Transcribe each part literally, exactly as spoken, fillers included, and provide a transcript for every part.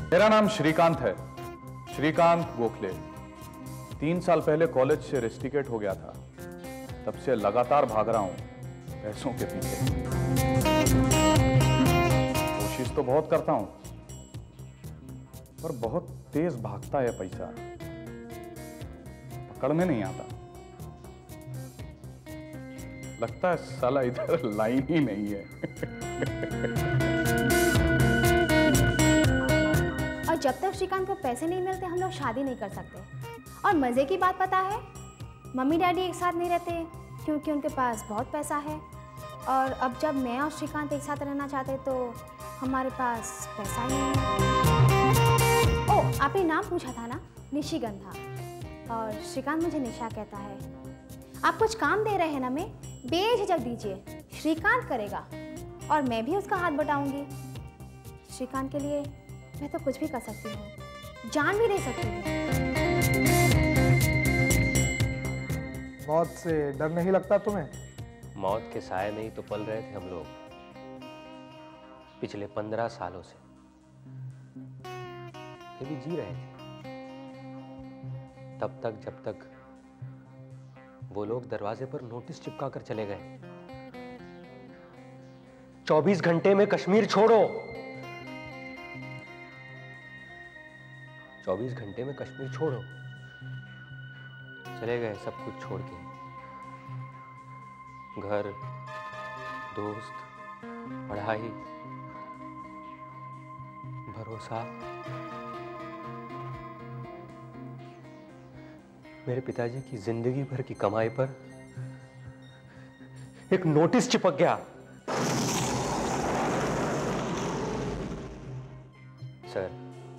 मेरा नाम श्रीकांत है, श्रीकांत गोखले। तीन साल पहले कॉलेज से रेस्टिकेट हो गया था, तब से लगातार भाग रहा हूं पैसों के पीछे। कोशिश तो बहुत करता हूं, पर बहुत तेज भागता है पैसा, पकड़ में नहीं आता। लगता है साला इधर लाइन ही नहीं है। और जब तक श्रीकांत को पैसे नहीं मिलते हम लोग शादी नहीं कर सकते। और मजे की बात पता है, मम्मी डैडी एक साथ नहीं रहते क्योंकि उनके पास बहुत पैसा है। और अब जब मैं और श्रीकांत एक साथ रहना चाहते तो हमारे पास पैसा ही नहीं है। ओह, आपने नाम पूछा था ना, निशिगंधा। और श्रीकांत मुझे निशा कहता है। आप कुछ काम दे रहे हैं ना, मैं बेझिझक दीजिए, श्रीकांत करेगा और मैं भी उसका हाथ बटाऊंगी। श्रीकांत के लिए मैं तो कुछ भी कर सकती हूँ, जान भी दे सकती हूँ। मौत से डर नहीं लगता तुम्हें? मौत के साए में ही तो पल रहे थे हम लोग पिछले पंद्रह सालों से, फिर भी जी रहे थे तब तक जब तक वो लोग दरवाजे पर नोटिस चिपका कर चले गए, चौबीस घंटे में कश्मीर छोड़ो। चौबीस घंटे में कश्मीर छोड़ो, चले गए सब कुछ छोड़ के। घर, दोस्त, पढ़ाई, भरोसा। मेरे पिताजी की जिंदगी भर की कमाई पर एक नोटिस चिपक गया। सर,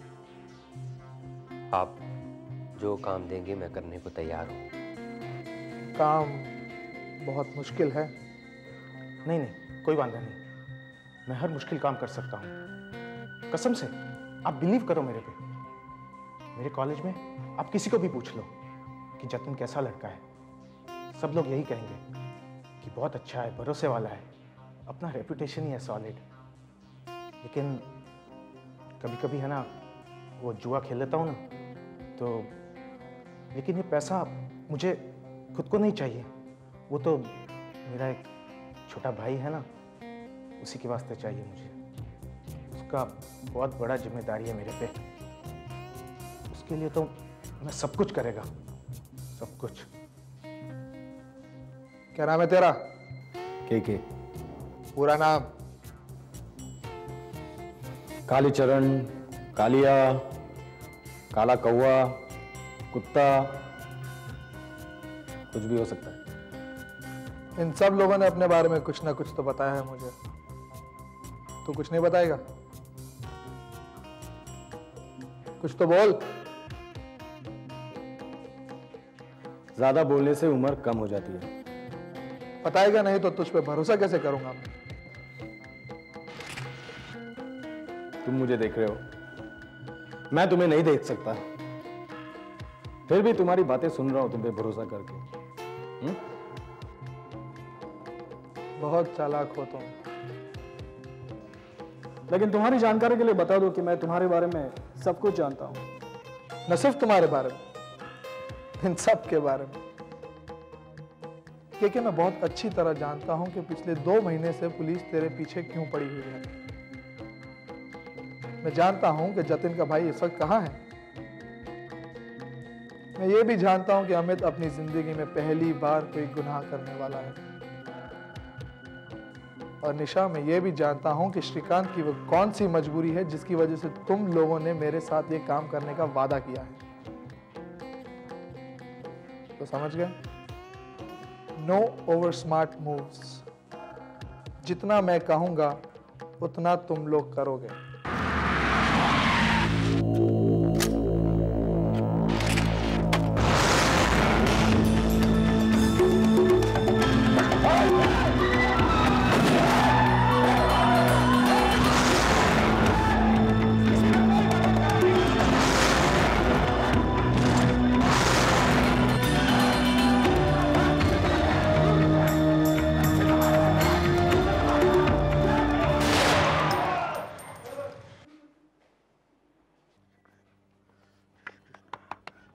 आप जो काम देंगे मैं करने को तैयार हूं। काम बहुत मुश्किल है। नहीं नहीं, कोई वादा नहीं, मैं हर मुश्किल काम कर सकता हूं, कसम से। आप बिलीव करो मेरे पे। मेरे कॉलेज में आप किसी को भी पूछ लो कि जतिन कैसा लड़का है, सब लोग यही कहेंगे कि बहुत अच्छा है, भरोसे वाला है, अपना रेपुटेशन ही है सॉलिड। लेकिन कभी कभी है ना, वो जुआ खेल लेता हूँ ना, तो लेकिन ये पैसा मुझे खुद को नहीं चाहिए, वो तो मेरा एक छोटा भाई है ना, उसी के वास्ते चाहिए मुझे। उसका बहुत बड़ा जिम्मेदारी है मेरे पे, उसके लिए तो मैं सब कुछ करेगा, सब कुछ। क्या नाम है तेरा? के के। पूरा नाम? कालीचरण, कालिया, काला कौवा, कुत्ता, कुछ भी हो सकता है। इन सब लोगों ने अपने बारे में कुछ ना कुछ तो बताया है मुझे, तू कुछ नहीं बताएगा? कुछ तो बोल। ज्यादा बोलने से उम्र कम हो जाती है। बताएगा नहीं तो तुझ पे भरोसा कैसे करूंगा मैं? तुम मुझे देख रहे हो, मैं तुम्हें नहीं देख सकता, फिर भी तुम्हारी बातें सुन रहा हूं तुम पे भरोसा करके। हुँ? बहुत चालाक हो तुम। लेकिन तुम्हारी जानकारी के लिए बता दो कि मैं तुम्हारे बारे में सब कुछ जानता हूं। न सिर्फ तुम्हारे बारे में, इन सब के बारे में। क्योंकि मैं बहुत अच्छी तरह जानता हूं कि पिछले दो महीने से पुलिस तेरे पीछे क्यों पड़ी हुई है। मैं जानता हूं कि जतिन का भाई इस वक्त कहां है। मैं ये भी जानता हूं कि अमित अपनी जिंदगी में पहली बार कोई गुनाह करने वाला है। और निशा, मैं ये भी जानता हूं कि श्रीकांत की वो कौन सी मजबूरी है जिसकी वजह से तुम लोगों ने मेरे साथ ये काम करने का वादा किया है। तो समझ गए? No over smart moves. जितना मैं कहूंगा उतना तुम लोग करोगे।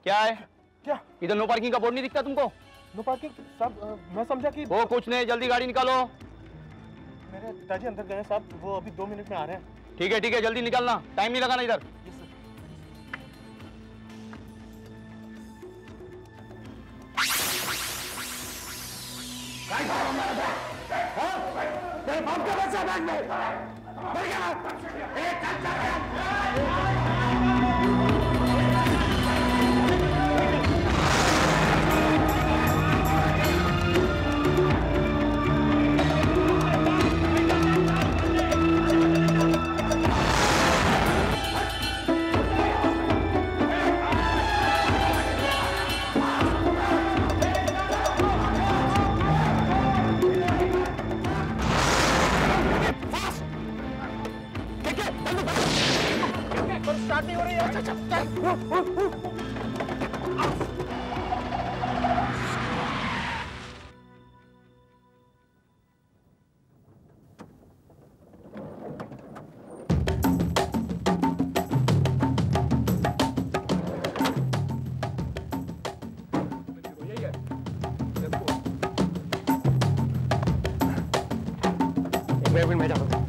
क्या है? क्या? इधर नो पार्किंग का बोर्ड नहीं दिखता तुमको? नो पार्किंग साहब, अ, मैं समझा कि वो कुछ नहीं, जल्दी गाड़ी निकालो। मेरे पिताजी अंदर गए हैं साहब, वो अभी दो मिनट में आ रहे हैं। ठीक है ठीक है, जल्दी निकलना, टाइम नहीं लगाना इधर। स्टार्ट नहीं हो रही है। अच्छा अच्छा एक मिनट मैं जाता हूँ।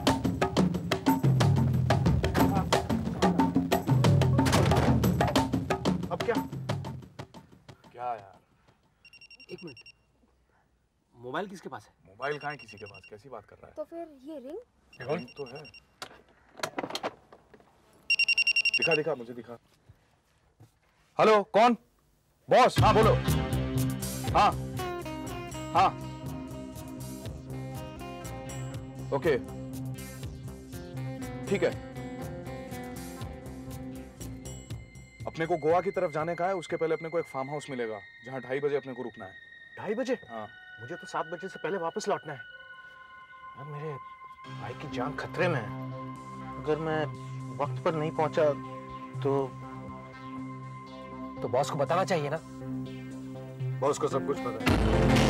एक मिनट, मोबाइल किसके पास है? मोबाइल कहाँ है किसी के पास? कैसी बात कर रहा है? तो फिर ये रिंग? रिंग तो है। दिखा दिखा मुझे दिखा। हेलो, कौन? बॉस? हाँ बोलो। हाँ हाँ ओके ठीक है। अपने को गोवा की तरफ जाने का है, उसके पहले अपने को एक फार्म हाउस मिलेगा जहाँ ढाई बजे अपने को रुकना है। ढाई बजे? हाँ। मुझे तो सात बजे से पहले वापस लौटना है। यार मेरे भाई की जान खतरे में है। अगर मैं वक्त पर नहीं पहुंचा तो तो बॉस को बताना चाहिए ना। बॉस को सब कुछ पता है।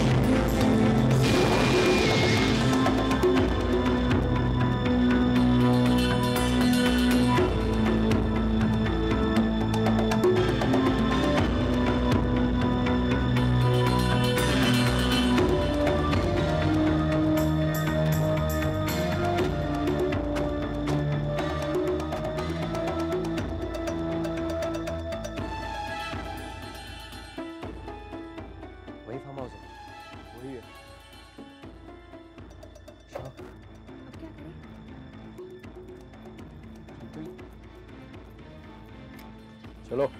चलो।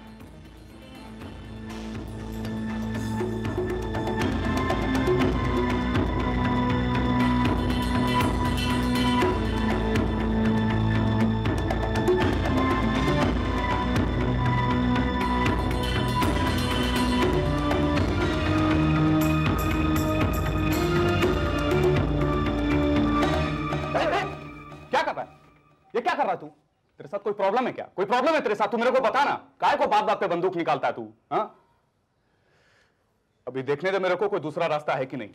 क्या कर रहा है? ये क्या कर रहा है तू? तेरे साथ कोई प्रॉब्लम है क्या? कोई प्रॉब्लम है तेरे साथ? तू मेरे को बता ना, काहे को बात बात पे बंदूक निकालता है तू? हाँ, अभी देखने दे मेरे को कोई दूसरा रास्ता है कि नहीं।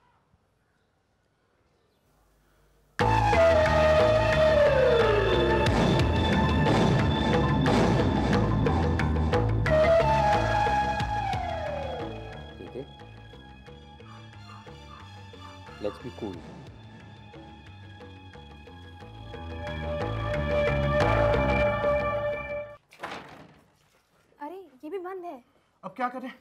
ठीक है, लेट्स बी कूल। ये भी बंद है। अब क्या करें?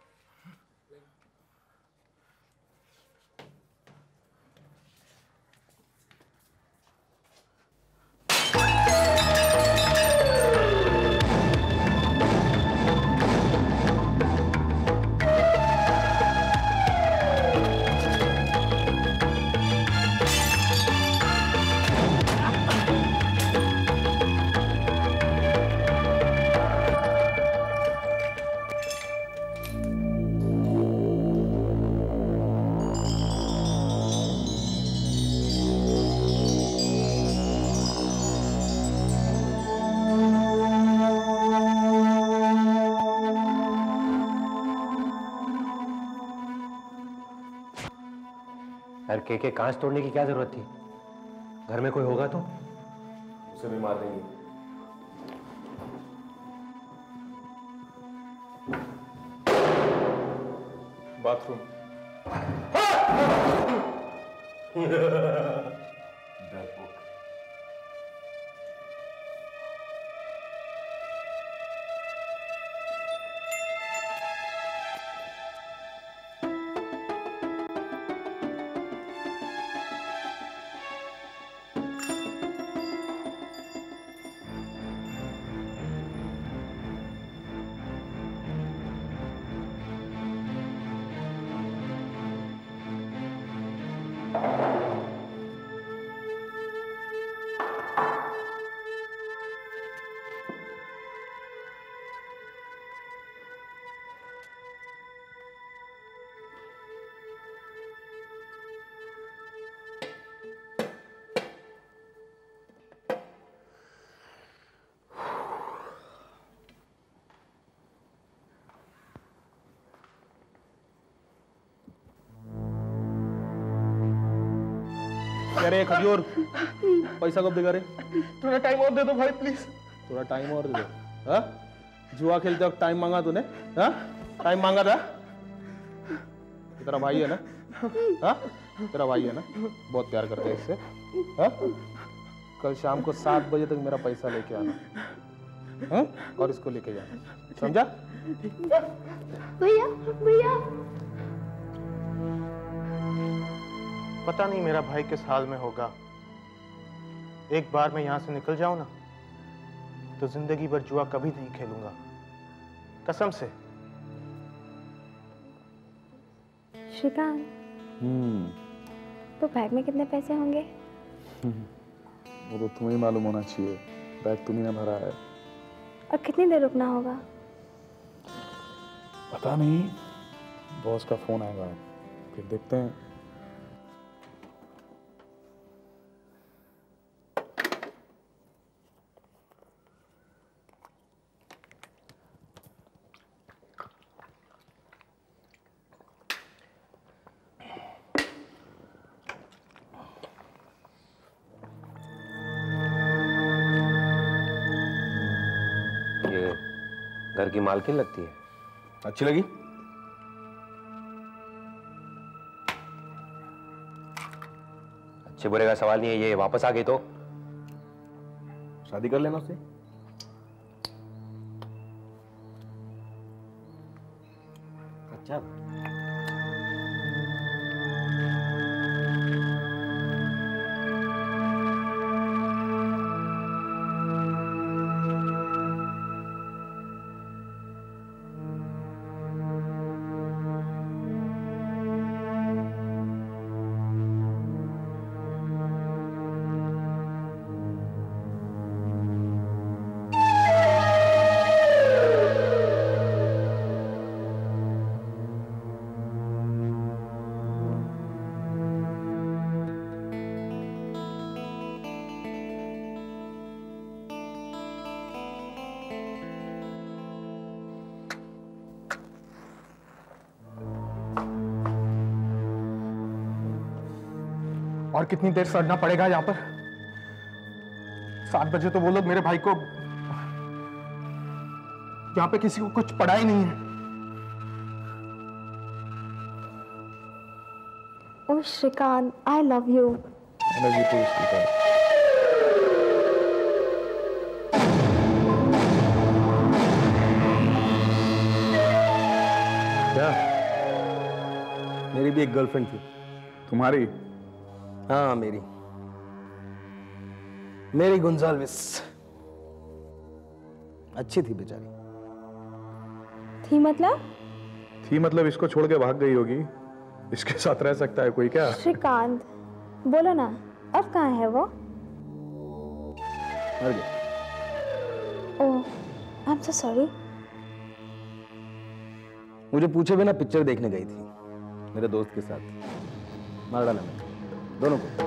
यार के के कांच तोड़ने की क्या जरूरत थी? घर में कोई होगा तो उसे भी मार देंगे। बाथरूम। क्या रे खजूर, पैसा कब देगा रे? थोड़ा टाइम और दे दो भाई प्लीज। थोड़ा टाइम और दे दो। हाँ? जुआ खेलते वक्त टाइम मांगा तूने? हाँ? टाइम मांगा था? तेरा भाई है ना? हाँ? तेरा भाई है ना? बहुत प्यार करता है इससे। हाँ? कल शाम को सात बजे तक मेरा पैसा लेके आना। हाँ? और इसको लेके जाना। समझा? भैया भैया पता नहीं मेरा भाई किस हाल में होगा। एक बार मैं यहां से निकल जाऊं ना तो जिंदगी भर जुआ कभी नहीं खेलूंगा, कसम से। श्रीकांत, हम्म तो बैग में कितने पैसे होंगे? वो तो तुम्हें मालूम होना चाहिए, बैग तुम्ही ने भरा है। और कितनी देर रुकना होगा? पता नहीं, बॉस का फोन आएगा, फिर देखते हैं। घर की मालकिन लगती है। अच्छी लगी? अच्छे बुरे का सवाल नहीं है, ये वापस आ गई तो शादी कर लेना उससे। अच्छा और कितनी देर सड़ना पड़ेगा यहाँ पर? सात बजे तो वो लोग मेरे भाई को, यहाँ पे किसी को कुछ पड़ा ही नहीं है। Oh Srikanth, I love you. Energy to speaker. क्या? मेरी भी एक गर्लफ्रेंड थी। तुम्हारी? हाँ मेरी मेरी गुंजालविस। अच्छी थी बेचारी। थी मतलब? थी मतलब इसको छोड़ के भाग गई होगी। इसके साथ रह सकता है कोई क्या? श्रीकांत बोलो ना, अब कहाँ है वो? मर गया। Oh I am so sorry. मुझे पूछे बिना पिक्चर देखने गई थी मेरे दोस्त के साथ। मार डाला मैंने दोनों को।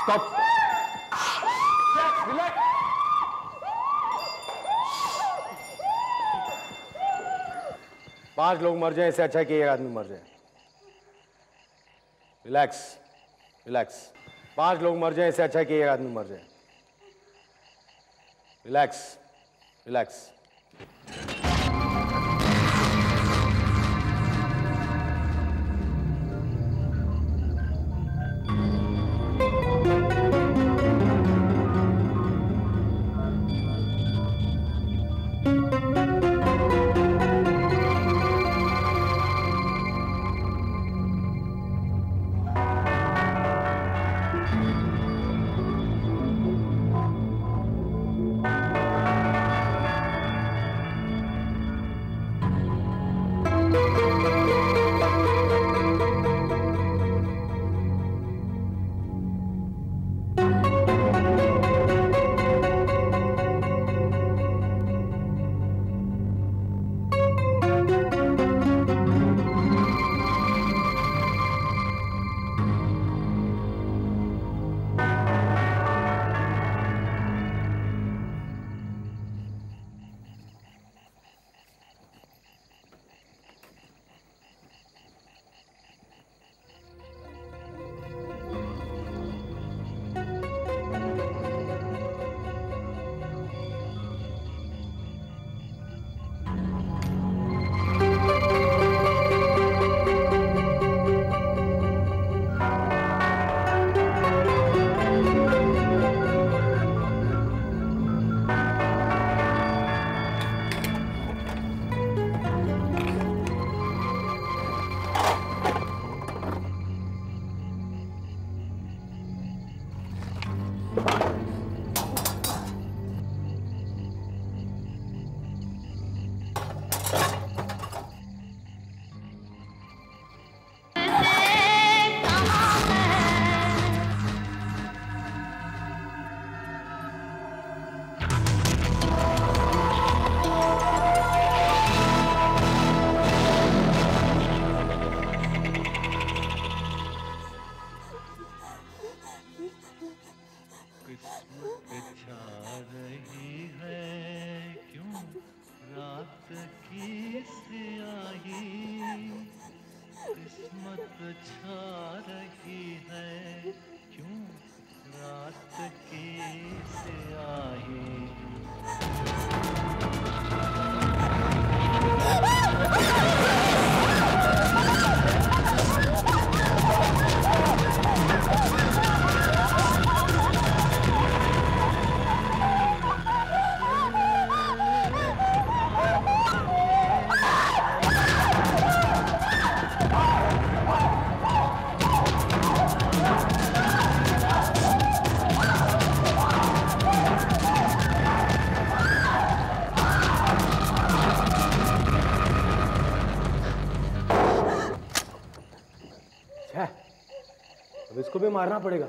स्टॉप। पांच लोग मर जाए इससे अच्छा है कि एक आदमी मर जाए। Relax relax. पांच लोग मर जाए इससे अच्छा है कि एक आदमी मर जाए। Relax relax. अब इसको भी मारना पड़ेगा।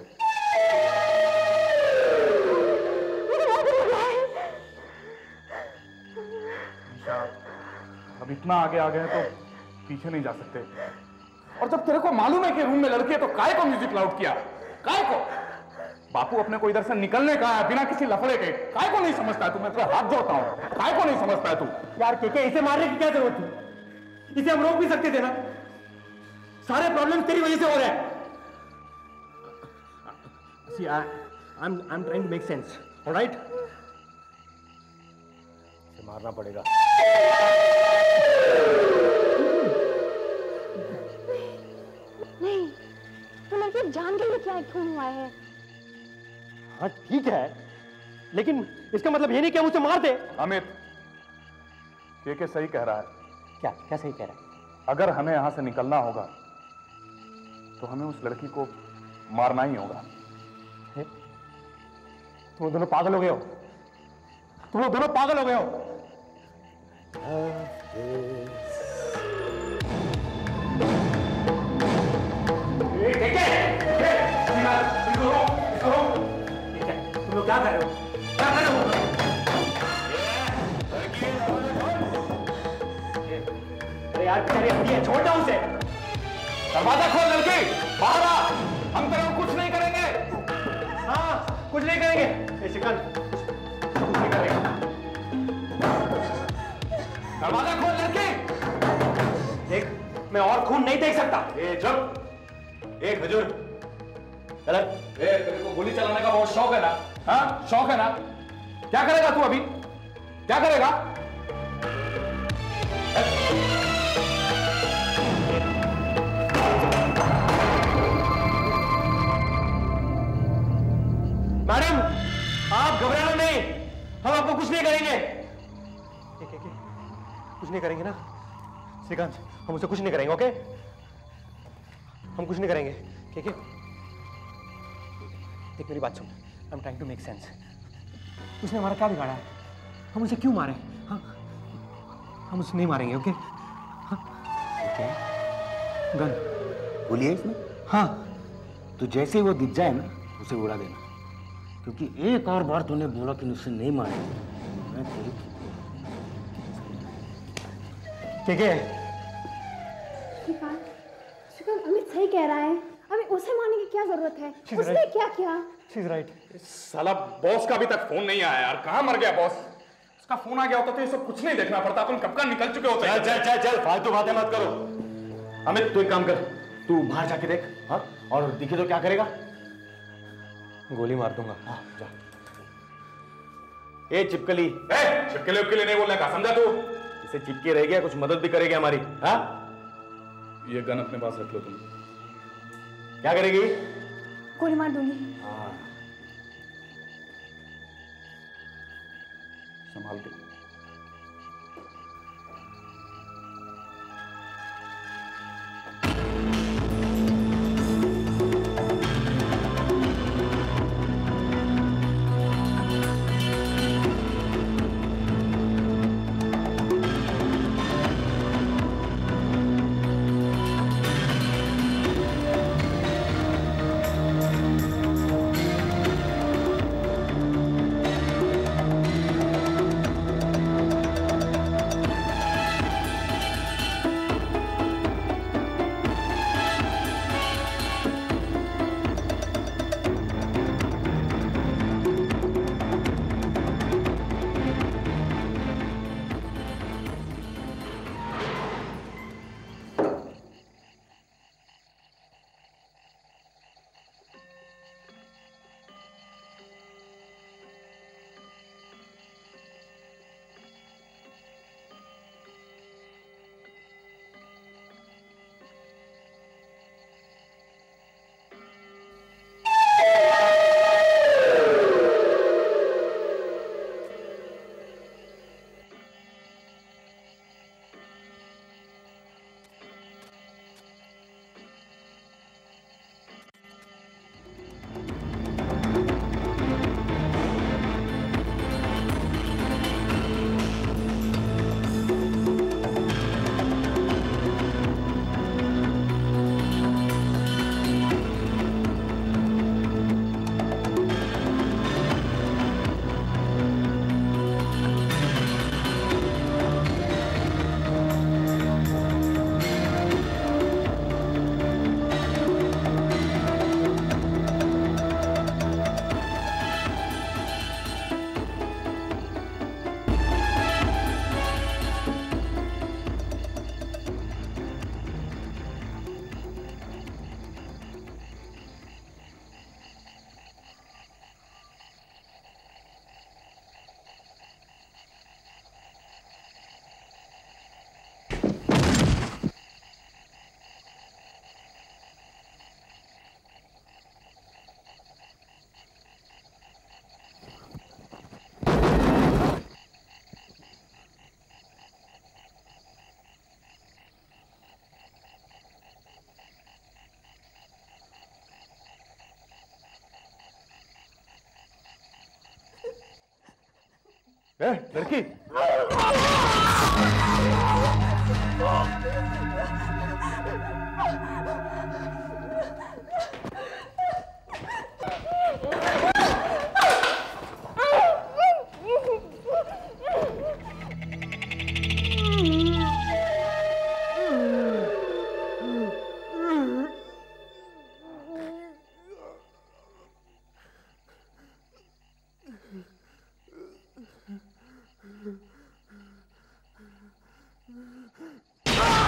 अब इतना आगे आ गए तो पीछे नहीं जा सकते। और जब तेरे को मालूम है कि रूम में लड़की है तो काय को म्यूजिक लाउड किया? काय को? बापू अपने को इधर से निकलने का है बिना किसी लफड़े के। काय को नहीं समझता है तू? मैं तेरा हाथ जोड़ता हूँ। काय को नहीं समझता है तू? यार के इसे मारने की क्या जरूरत थी? इसे हम रोक भी सकते थे ना। सारे प्रॉब्लम तेरी वजह से हो रहे हैं। See, I, I'm I'm trying to make sense. All right? इसे मारना पड़ेगा। नहीं, तो लड़की जान के लिए क्या खून हुआ है? हाँ ठीक है, लेकिन इसका मतलब ये नहीं कि हम उसे मार दे। अमित, के के सही कह रहा है। क्या क्या सही कह रहा है? अगर हमें यहां से निकलना होगा तो हमें उस लड़की को मारना ही होगा। तुम दोनों पागल हो गए हो। तुम लोग दोनों पागल हो गए हो। तुम लोग क्या कर रहे हो? क्या कर रहे हो? अरे यार बेचारी हड्डी है, छोड़ दो उसे। दरवाजा खोल लड़की, बाहर आ। हम तेरे को कुछ नहीं करेंगे। मैं और खून नहीं देख सकता। ए चुप, ए खजूर, गलत। ए तेरे को गोली चलाने का बहुत शौक है ना? हाँ शौक है ना? क्या करेगा तू अभी? क्या करेगा? मैडम आप घबराना नहीं, हम आपको कुछ नहीं करेंगे। कुछ नहीं करेंगे ना श्रीकांत, हम उसे कुछ नहीं करेंगे। ओके, हम कुछ नहीं करेंगे। ठीक है, देख मेरी बात सुन, I am trying to make sense. उसने हमारा क्या बिगाड़ा है? हम उसे क्यों मारे? हाँ, हम उसे नहीं मारेंगे। ओके हाँ? ओके, गन गोली है इसमें? हाँ। तो जैसे ही वो दिख जाए ना उसे उड़ा देना, क्योंकि एक और बार तूने बोला कि उसे नहीं मारे मैं तेरी ठीक है। श्रीकांत, श्रीकांत अमित सही कह रहा है, हमें उसे मारने की क्या जरूरत है? उसने क्या किया? She's right. साला बॉस का अभी तक फोन नहीं आया यार, कहाँ मर गया बॉस? उसका फोन आ गया होता तो ये सब कुछ नहीं देखना पड़ता, अपन कब का निकल चुके होते। चल चल चल चल, फालतू बातें मत करो। अमित तू एक काम कर, तू बाहर जाके देख, हाँ, और दिखे तो क्या करेगा? गोली मार दूंगा। हाँ जा। ए चिपकली, ए चिपकली उपकली नहीं बोलने का, समझा तू? इसे चिपके रह गया, कुछ मदद भी करेगी हमारी। हाँ, ये गन अपने पास रख लो तुम। क्या करेगी? गोली मार दूंगी। संभाल के। ए, लड़की Ah!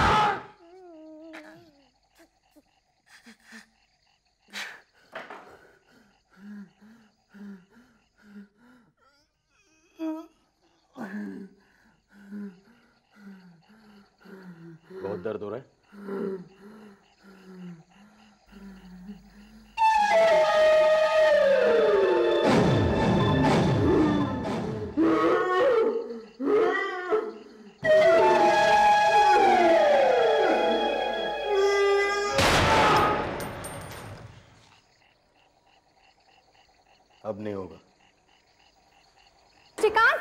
बहुत दर्द हो रहा है। अब नहीं होगा। श्रीकांत,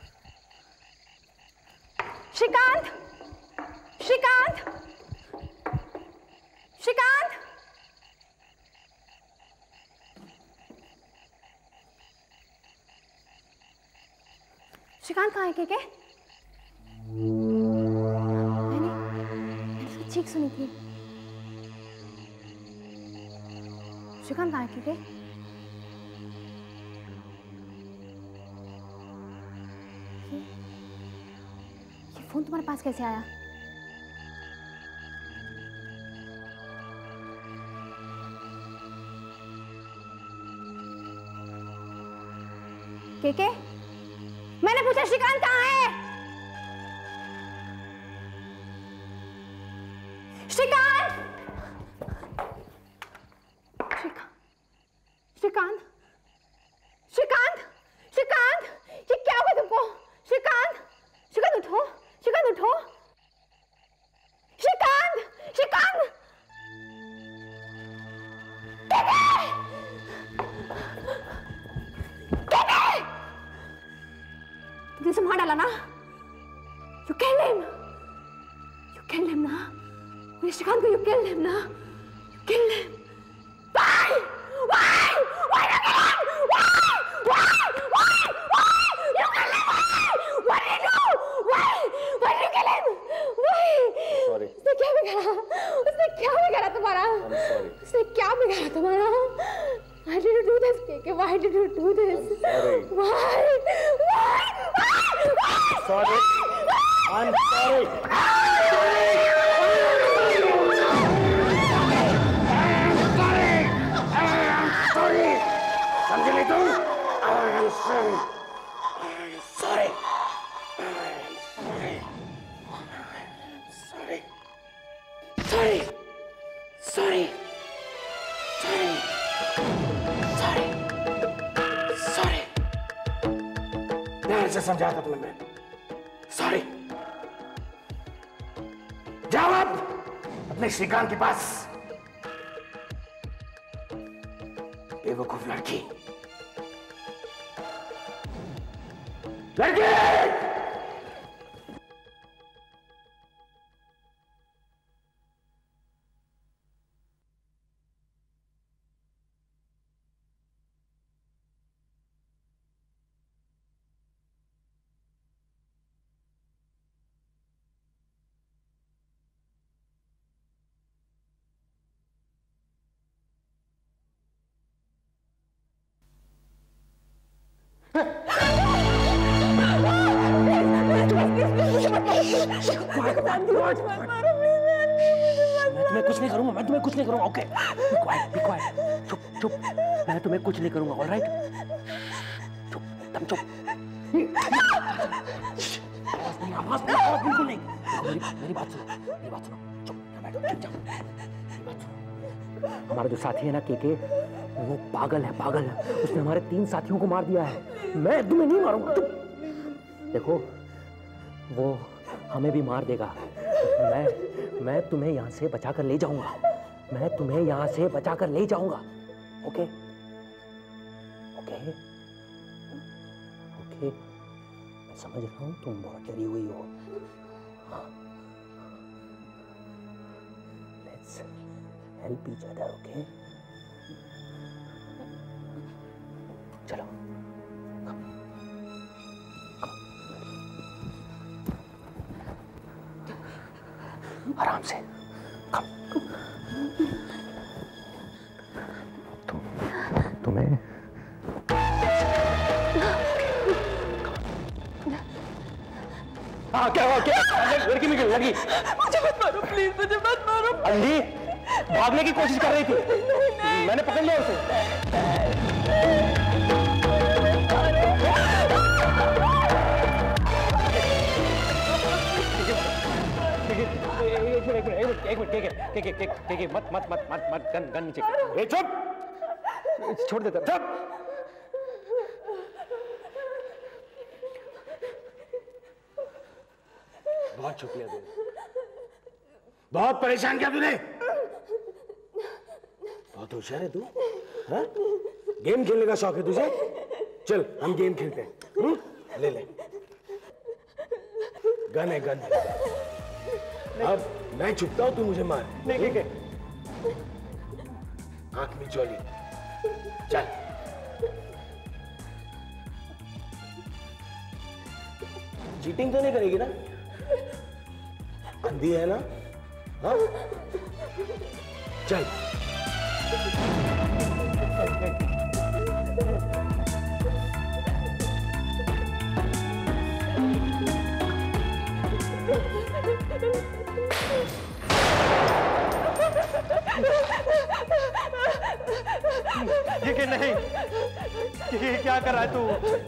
श्रीकांत, श्रीकांत, श्रीकांत, श्रीकांत कहाँ है? के के? मैंने मैंने उसकी चीख सुनी थी। श्रीकांत कहाँ है? के के? फोन तुम्हारे पास कैसे आया? के के? मैंने पूछा श्रीकांत कहाँ है? श्रीकांत! श्रीकांत! श्रीकांत! श्रीकांत! श्रीकांत! ये क्या हुआ तुमको? श्रीकांत! श्रीकांत उठो! श्रीकांत उठो! श्रीकांत! श्रीकांत! तुमने इसे मार डाला ना? You killed him! You killed him ना? मेरे श्रीकांत को you killed him ना? You killed him! Why? Why? Why you kill him? Why? Why? Why? Why? You killed him! Why? What did you do? Why? Why did you kill him? Why? Sorry. उसने क्या बिगाड़ा? उसने क्या बिगाड़ा तुम्हारा? I'm sorry. उसने क्या बिगाड़ा तुम्हारा? Why did you do this, K K? Why did you do this? I'm sorry. Why? Why? Why? Why? Sorry. I'm sorry. समझ नहीं तुम? I'm sorry. I'm sorry. Sorry. Sorry. Sorry. Sorry. Sorry. Sorry. ध्यान से समझा था तुम्हें मैं। Sorry. जाओ अब अपने श्रीकांत के पास। बेवकूफ लड़की। लड़की! मैं तुम्हें कुछ नहीं करूंगा, मैं तुम्हें कुछ नहीं करूंगा, okay? Be quiet, be quiet, चुप, चुप, मैं तुम्हें कुछ नहीं करूंगा, ऑलराइट? चुप, तुम चुप। आवाज नहीं, आवाज नहीं, आवाज बिल्कुल नहीं। मेरी मेरी बात सुनो, मेरी बात सुनो, चुप, यहाँ बैठो, चुप जाओ। मेरी बात सुनो। हमारा जो साथी है ना, के के, वो पागल है, पागल है। उसने हमारे तीन साथियों को मार दिया है। मैं तुम्हें नहीं मारूंगा, चुप। देखो, वो हमें भी मार देगा। मैं मैं तुम्हें यहाँ से बचाकर ले जाऊंगा। मैं तुम्हें यहाँ से बचाकर ले जाऊंगा। ओके? ओके? ओके? मैं समझ रहा हूँ तुम बहुत डरी हुई हो। हाँ। Let's help each other, okay? चलो। आराम से कम। तुम तुम्हें हाँ क्या हुआ? क्या लड़की में लड़की? मुझे मत मारो प्लीज, मुझे मत मारो। अंधी भागने की कोशिश कर रही थी, मैंने पकड़ लिया उसे। एक मिनट एक मिनट एक मिनट के के के के के के मत मत मत मत मत गन गन नीचे ए चुप छोड़ दे चुप बहुत शुक्रिया तूने, बहुत परेशान किया तूने। बहुत होशियार है तू, हाँ? गेम खेलने का शौक है तुझे? चल हम गेम खेलते हैं। हुँ? ले ले गन है गन है। अब मैं छुपता हूं, तू मुझे मार। नहीं के आंख में चोली, चल। चीटिंग तो नहीं करेगी ना? अंधी है ना? हाँ? चल। ये कि नहीं ये क्या कर रहा है तू?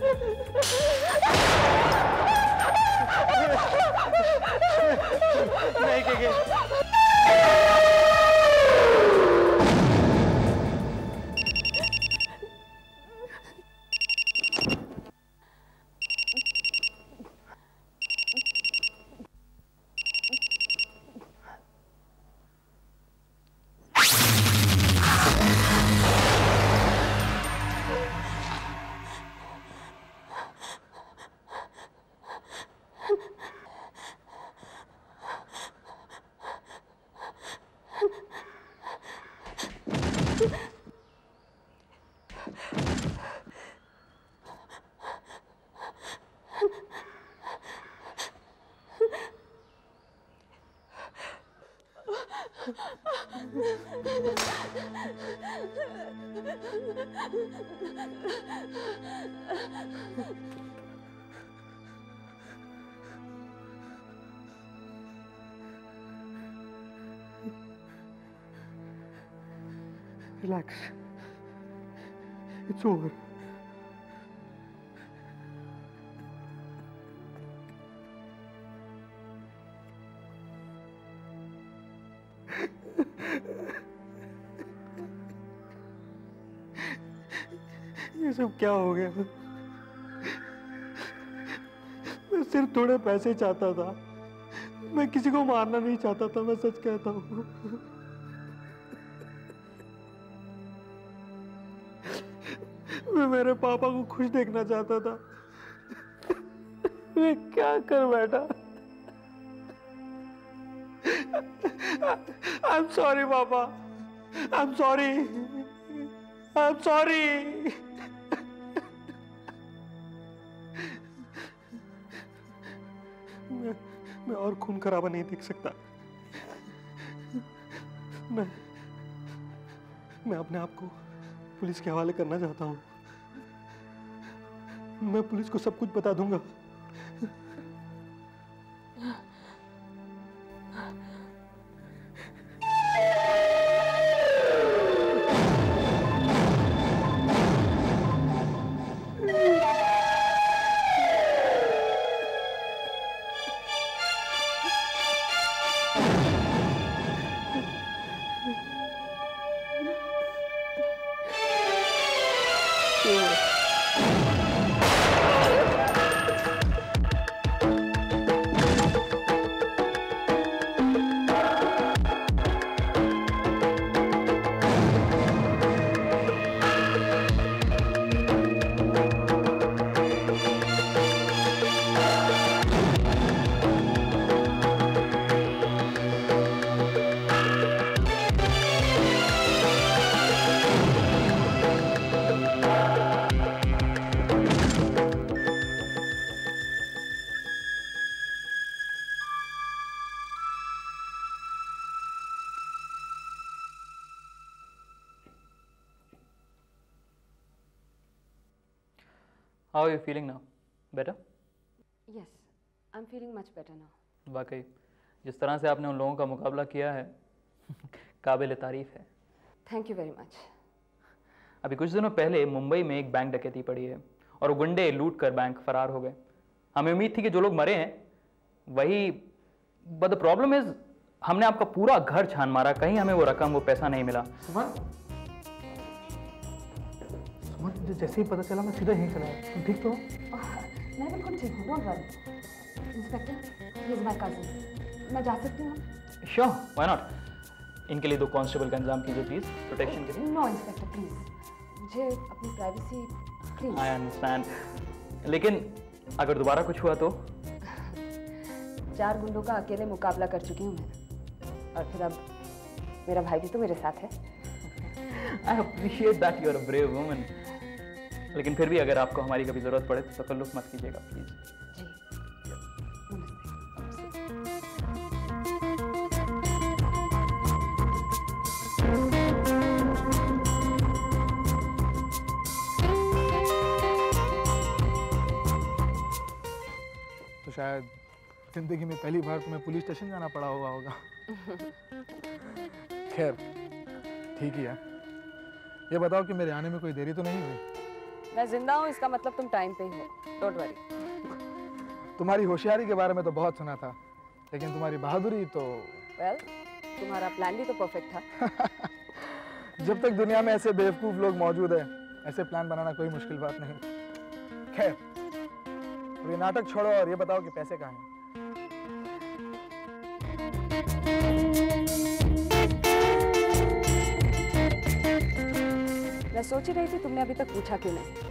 नहीं के के Relax. It's over. ये सब क्या हो गया? मैं सिर्फ थोड़े पैसे चाहता था, मैं किसी को मारना नहीं चाहता था, मैं सच कहता हूँ। मैं मेरे पापा को खुश देखना चाहता था, मैं क्या कर बैठा? I'm sorry पापा, I'm sorry, I'm sorry. मैं मैं और खून खराबा नहीं देख सकता। मैं मैं अपने आप को पुलिस के हवाले करना चाहता हूँ। मैं पुलिस को सब कुछ बता दूंगा। How are you feeling now? Better? Yes, I'm feeling much better now. वाकई जिस तरह से आपने उन लोगों का मुकाबला किया है काबिल तारीफ है। Thank you very much. अभी कुछ दिनों पहले मुंबई में एक बैंक डकैती पड़ी है और गुंडे लूट कर बैंक फरार हो गए। हमें उम्मीद थी कि जो लोग मरे हैं वही, बट द प्रॉब्लम इज हमने आपका पूरा घर छान मारा, कहीं हमें वो रकम वो पैसा नहीं मिला। सुमन, सुमन मुझे जैसे ही पता चला मैं सीधा यहीं चला आया। तुम ठीक तो हो? मैं बिल्कुल ठीक हूँ, don't worry. Inspector, he is my cousin. मैं जा सकती हूँ? Sure, why not. इनके लिए दो कांस्टेबल का इंतजाम कीजिए प्लीज, प्रोटेक्शन के लिए। नो इंस्पेक्टर प्लीज, मुझे अपनी प्राइवेसी प्लीज। आई अंडरस्टैंड, लेकिन अगर दोबारा कुछ हुआ तो? चार गुंडों का अकेले मुकाबला कर चुकी हूँ मैं, और फिर अब मेरा भाई भी तो मेरे साथ है। I appreciate that you are a brave woman, लेकिन फिर भी अगर आपको हमारी कभी जरूरत पड़े तो तकल्लुफ मत कीजिएगा प्लीज। तो शायद जिंदगी में पहली बार तुम्हें पुलिस स्टेशन जाना पड़ा हुआ होगा। खैर ठीक ही है। ये बताओ कि मेरे आने में कोई देरी तो नहीं हुई? मैं जिंदा हूँ, इसका मतलब तुम टाइम पे ही हो, डोंट वरी। तुम्हारी होशियारी के बारे में तो बहुत सुना था, लेकिन तुम्हारी बहादुरी तो वेल well, तुम्हारा प्लान भी तो परफेक्ट था। जब तक दुनिया में ऐसे बेवकूफ लोग मौजूद हैं, ऐसे प्लान बनाना कोई मुश्किल बात नहीं। खैर ये नाटक छोड़ो और ये बताओ कि पैसे कहाँ हैं? मैं सोच ही रही थी तुमने अभी तक पूछा क्यों नहीं।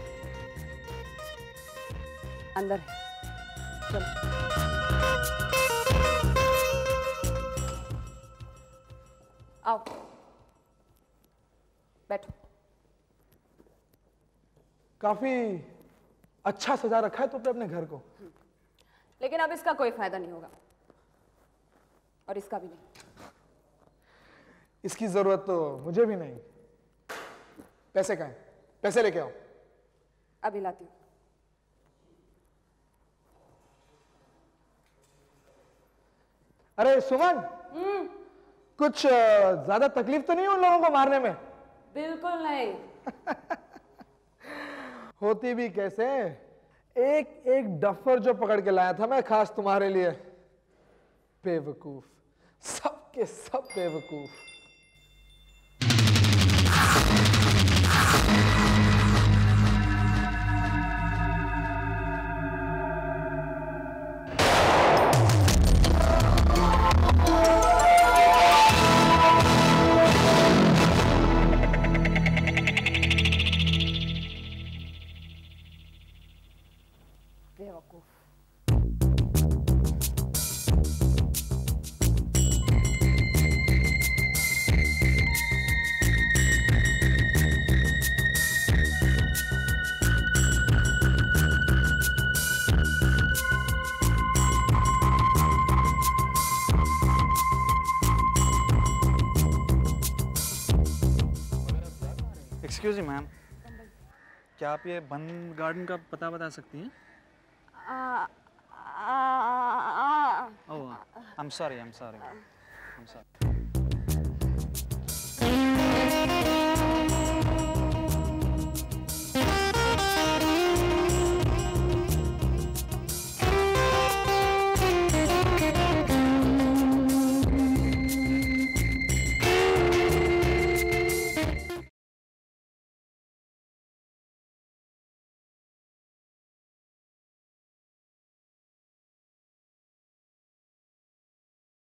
अंदर है, चलो। आओ, बैठो। काफी अच्छा सजा रखा है तुमने अपने घर को, लेकिन अब इसका कोई फायदा नहीं होगा, और इसका भी नहीं। इसकी जरूरत तो मुझे भी नहीं। पैसे कहाँ हैं? पैसे लेके आओ। अभी लाती हूँ। अरे सुमन, कुछ ज्यादा तकलीफ तो नहीं उन लोगों को मारने में? बिल्कुल नहीं। होती भी कैसे, एक एक डफर जो पकड़ के लाया था मैं खास तुम्हारे लिए। बेवकूफ, सब के सब बेवकूफ। एक्सक्यूज मी मैम, क्या आप ये बंद गार्डन का पता बता सकती हैं? Oh, I am sorry, I am sorry, I am sorry.